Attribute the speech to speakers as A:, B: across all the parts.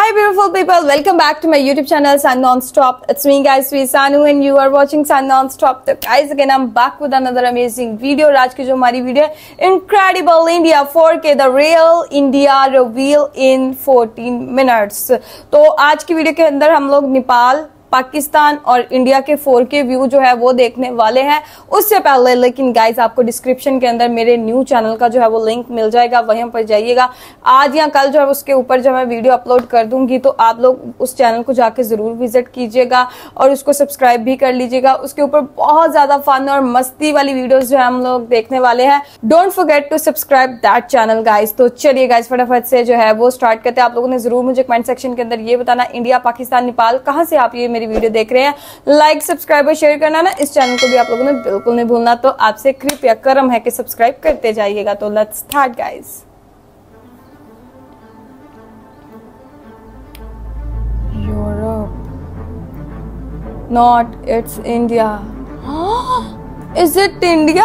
A: Hi beautiful people, welcome back to my YouTube channel Sun Non-Stop. It's me guys, Sweet Sanu and you are watching Sun Non-Stop. तो guys again I'm back with another amazing video. और आज की जो हमारी video है Incredible India 4K The Real India Reveal in 14 Minutes. तो आज की वीडियो के अंदर हम लोग नेपाल, पाकिस्तान और इंडिया के 4K व्यू जो है वो देखने वाले हैं। उससे पहले लेकिन गाइस आपको डिस्क्रिप्शन के अंदर मेरे न्यू चैनल का जो है वो लिंक मिल जाएगा, वहीं पर जाइएगा। आज या कल जो है उसके ऊपर जो मैं वीडियो अपलोड कर दूंगी, तो आप लोग उस चैनल को जाके जरूर विजिट कीजिएगा और उसको सब्सक्राइब भी कर लीजिएगा। उसके ऊपर बहुत ज्यादा फन और मस्ती वाली वीडियोस जो है हम लोग देखने वाले हैं। Don't forget to subscribe that channel guys. तो चलिए गाइस फटाफट से जो है वो स्टार्ट करते हैं। आप लोगों ने जरूर मुझे कमेंट सेक्शन के अंदर ये बताना इंडिया, पाकिस्तान, नेपाल कहाँ से आप ये मेरी वीडियो देख रहे हैं। लाइक, सब्सक्राइब और शेयर करना ना, इस चैनल को भी आप लोगों ने बिल्कुल नहीं भूलना। तो आपसे कृपया करम है कि सब्सक्राइब करते जाइएगा। तो let's start guys. Europe, not it's India. Is it India?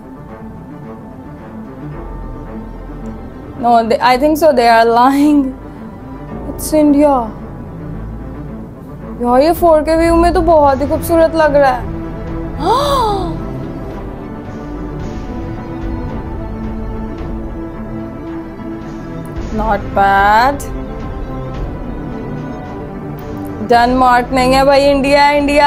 A: No, I think so, they are lying. It's India. यार ये 4K व्यू में तो बहुत ही खूबसूरत लग रहा है। Not bad. डेनमार्क नहीं है भाई, India India.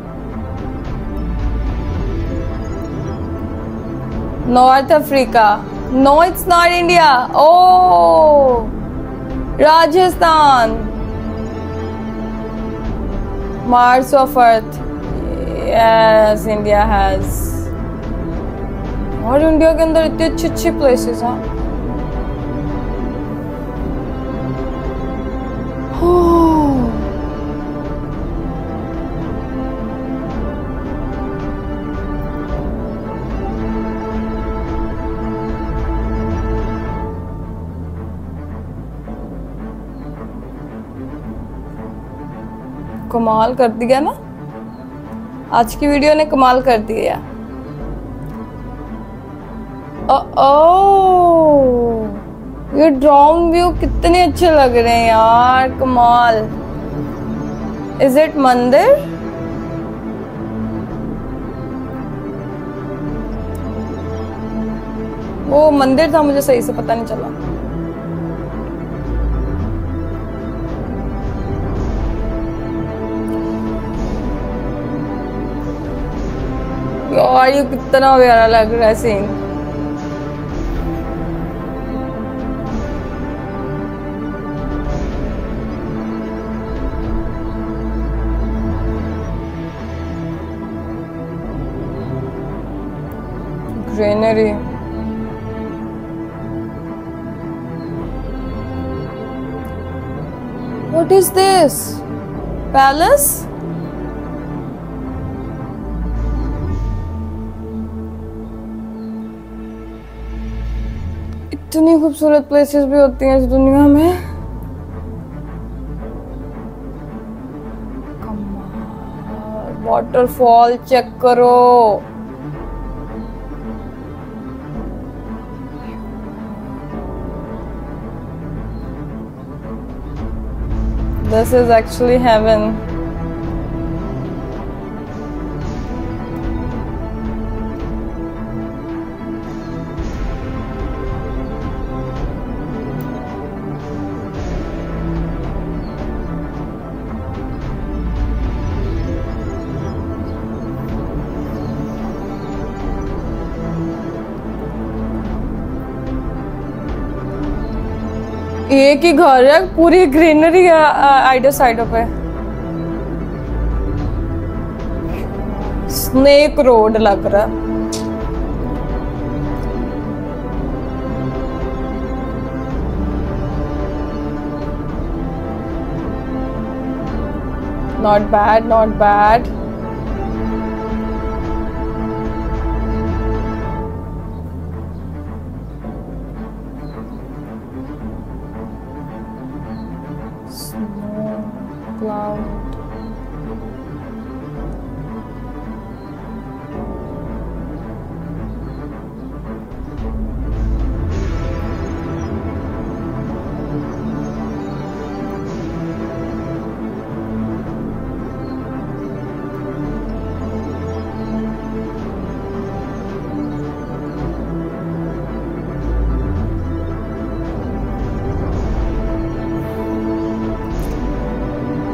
A: North Africa. No it's not India. Oh Rajasthan. Mars of Earth. Yes, India has. और इंडिया के अंदर इतने अच्छे अच्छे प्लेसेस हैं। कमाल कर दिया ना, आज की वीडियो ने कमाल कर दिया। ये ड्रोन व्यू कितने अच्छे लग रहे हैं यार, कमाल। इज इट मंदिर? वो मंदिर था, मुझे सही से पता नहीं चला। यार ये कितना प्यारा लग रहा है scene. Greenery. What is this? Palace? इतनी खूबसूरत प्लेसेस भी होती हैं इस दुनिया में। वाटरफॉल चेक करो। This is actually heaven. एक ही घर है, पूरी ग्रीनरी है आइडो साइडों पे। स्नेक रोड लग रहा है। Not bad, not bad. Cloud.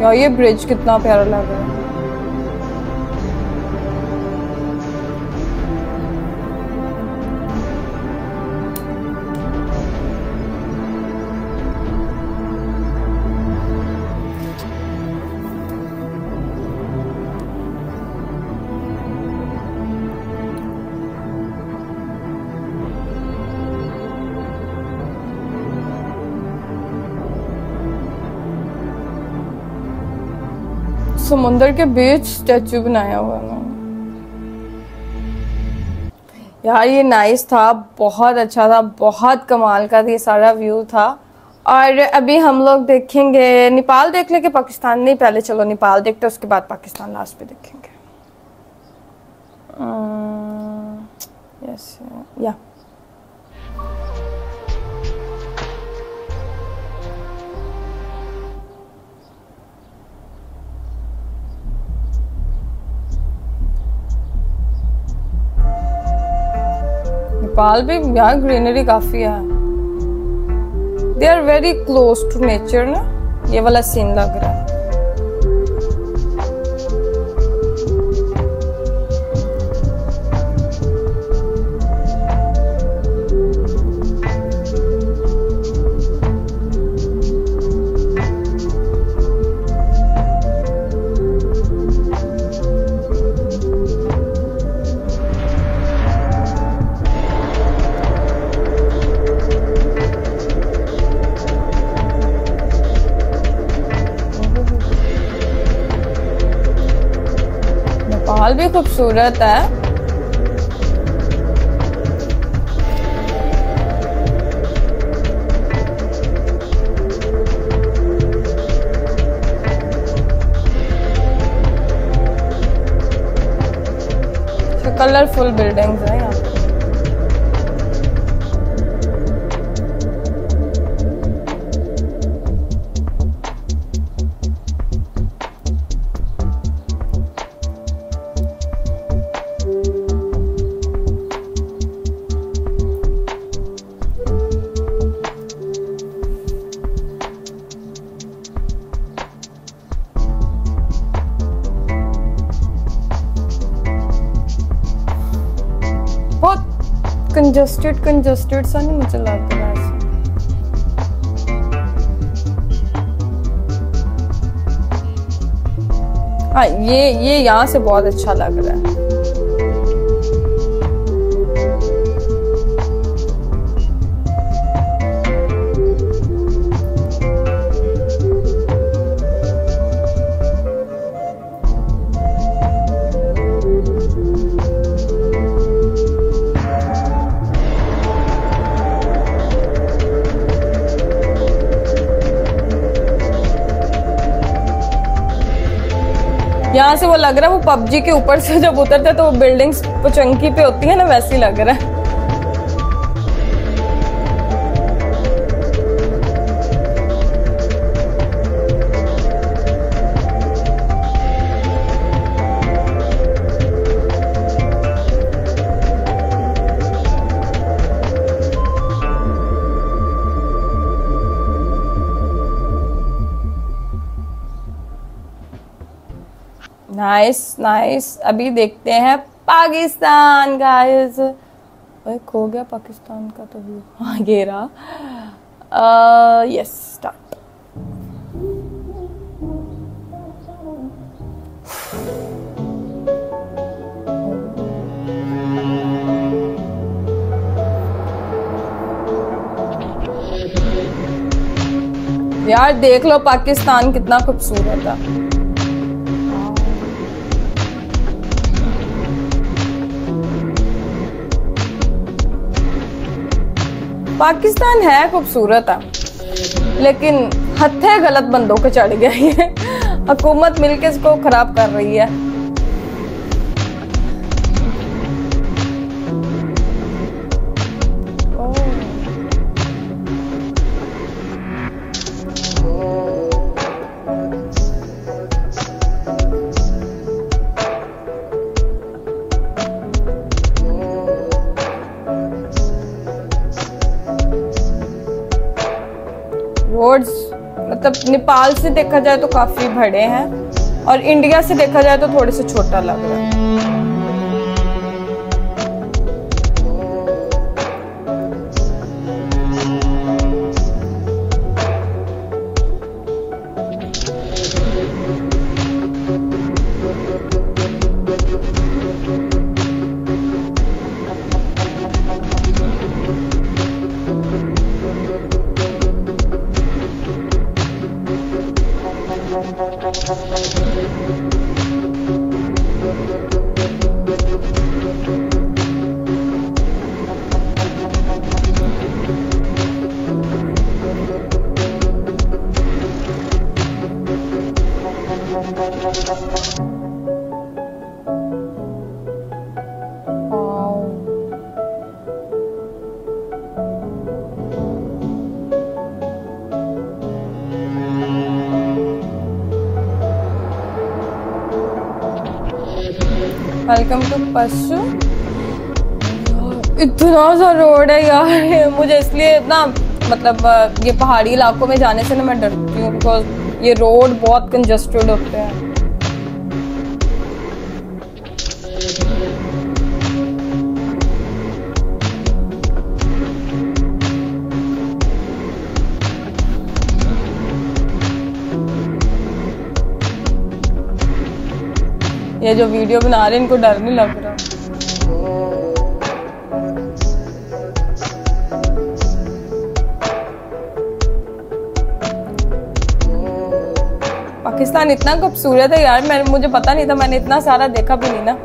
A: यार ये ब्रिज कितना प्यारा लग रहा है। समुंदर के बीच स्टैचू बनाया हुआ है। यार ये नाइस था, बहुत अच्छा था, बहुत कमाल का ये सारा व्यू था। और अभी हम लोग देखेंगे, नेपाल देख ले कि पाकिस्तान? नहीं, पहले चलो नेपाल देखते, उसके बाद पाकिस्तान लास्ट पे देखेंगे। यस या नेपाल भी यहाँ ग्रीनरी काफी है। They are very close to nature ना, ये वाला सीन लग रहा है। नेपाल भी खूबसूरत है। कलरफुल बिल्डिंग्स है यहाँ पे। कंजस्टेड सा नहीं मुझे लग रहा है। हाँ ये यहाँ से बहुत अच्छा लग रहा है। यहाँ से वो लग रहा है वो पबजी के ऊपर से जब उतरते तो वो बिल्डिंग्स चंकी पे होती है ना, वैसे ही लग रहा है। Nice nice. अभी देखते हैं पाकिस्तान गाइस। खो गया पाकिस्तान का तो व्यू। हाँ ये रहा। Yes start. यार देख लो पाकिस्तान कितना खूबसूरत है। पाकिस्तान है खूबसूरत है, लेकिन हत्थे गलत बंदों को चढ़ गया ये। हुकूमत मिलके इसको खराब कर रही है। रोड्स मतलब नेपाल से देखा जाए तो काफी बड़े हैं और इंडिया से देखा जाए तो थोड़े से छोटा लग रहा है। वेलकम टू पशु। इतना सा रोड है यार, मुझे इसलिए ना मतलब ये पहाड़ी इलाकों में जाने से ना मैं डरती हूँ, बिकॉज ये रोड बहुत कंजस्टेड होते हैं। ये जो वीडियो बना रहे हैं इनको डर नहीं लग रहा। पाकिस्तान इतना खूबसूरत है यार, मुझे पता नहीं था, मैंने इतना सारा देखा भी नहीं ना।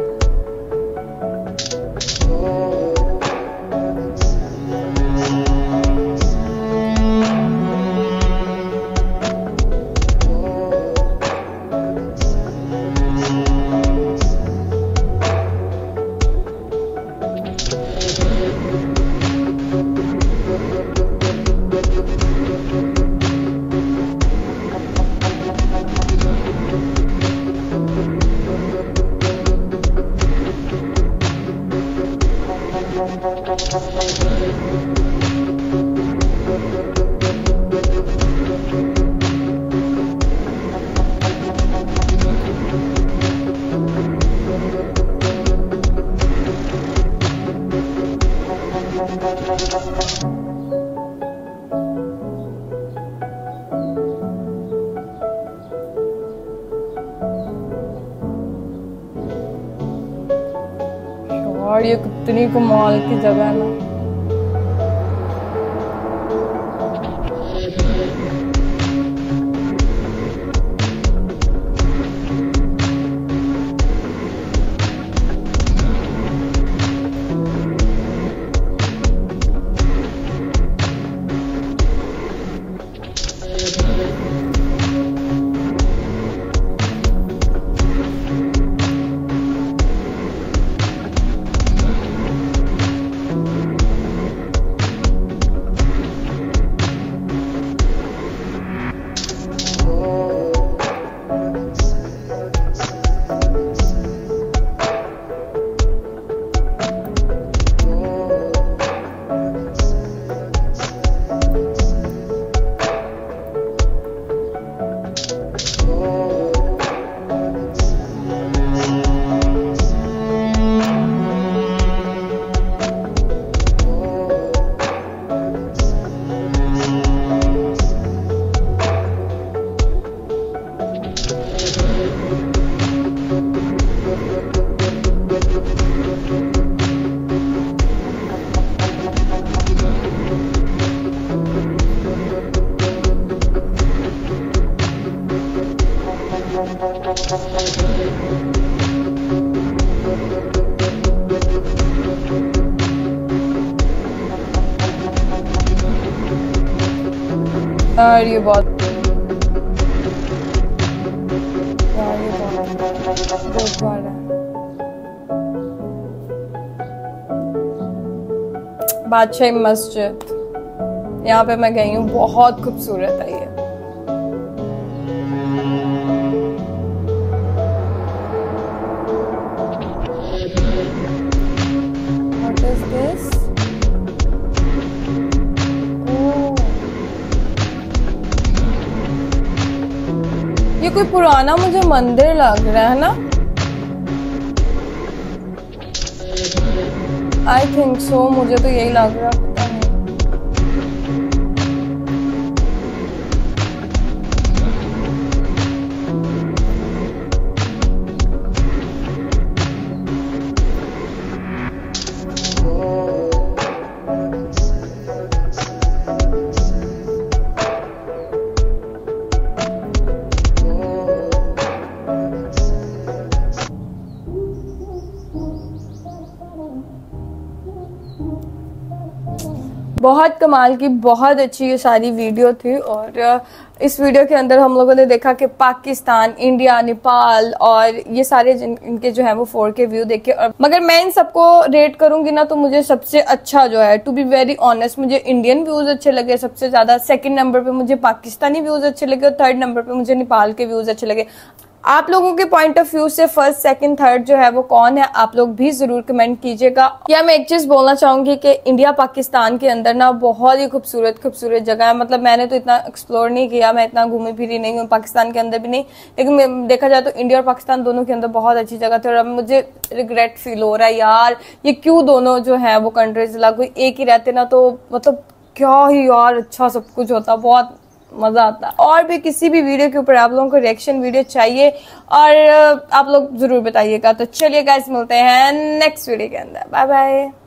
A: और ये कितनी कमाल की जगह है ना। यार ये बहुत बड़ा है। बादशाही मस्जिद, यहाँ पे मैं गई हूँ, बहुत खूबसूरत है ये। What is this? ये कोई पुराना मुझे मंदिर लग रहा है ना, आई थिंक सो, मुझे तो यही लग रहा है। बहुत कमाल की, बहुत अच्छी ये सारी वीडियो थी। और इस वीडियो के अंदर हम लोगों ने देखा कि पाकिस्तान, इंडिया, नेपाल और ये सारे इनके जो है वो 4K व्यू देखे। और मगर मैं इन सबको रेट करूंगी ना तो मुझे सबसे अच्छा जो है, टू बी वेरी ऑनेस्ट, मुझे इंडियन व्यूज अच्छे लगे सबसे ज्यादा। सेकंड नंबर पे मुझे पाकिस्तानी व्यूज अच्छे लगे और थर्ड नंबर पे मुझे नेपाल के व्यूज अच्छे लगे। आप लोगों के पॉइंट ऑफ व्यू से फर्स्ट, सेकंड, थर्ड जो है वो कौन है, आप लोग भी जरूर कमेंट कीजिएगा। या मैं एक चीज बोलना चाहूंगी कि इंडिया पाकिस्तान के अंदर ना बहुत ही खूबसूरत खूबसूरत जगह है। मतलब मैंने तो इतना एक्सप्लोर नहीं किया, मैं इतना घूमी फिरी नहीं हूँ पाकिस्तान के अंदर भी नहीं, लेकिन देखा जाए तो इंडिया और पाकिस्तान दोनों के अंदर बहुत अच्छी जगह थी। और अब मुझे रिग्रेट फील हो रहा है यार, ये क्यों दोनों जो है वो कंट्रीज लगा, कोई एक ही रहते ना तो मतलब क्या ही यार अच्छा सब कुछ होता, बहुत मजा आता। और भी किसी भी वीडियो के ऊपर आप लोगों को रिएक्शन वीडियो चाहिए और आप लोग जरूर बताइएगा। तो चलिए गाइस, मिलते हैं नेक्स्ट वीडियो के अंदर। Bye bye.